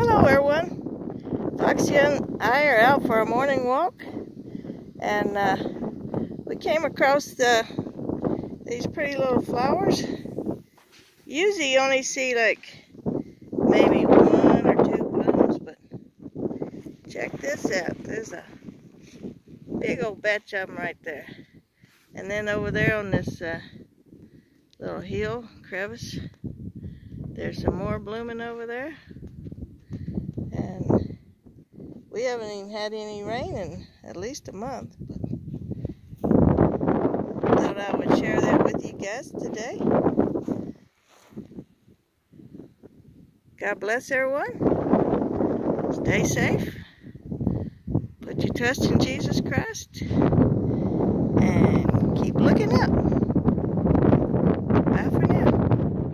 Hello everyone. Foxy and I are out for a morning walk, and we came across these pretty little flowers. Usually you only see like maybe one or two blooms, but check this out. There's a big old batch of them right there. And then over there on this little hill crevice, there's some more blooming over there. And we haven't even had any rain in at least a month, but thought I would share that with you guys today. God bless everyone. Stay safe. Put your trust in Jesus Christ and keep looking up.